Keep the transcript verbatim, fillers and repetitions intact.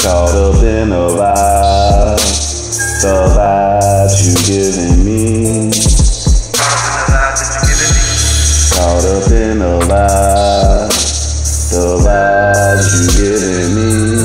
Caught up in the vibe, the vibe you giving me. Caught up in the vibe, the vibe you giving me.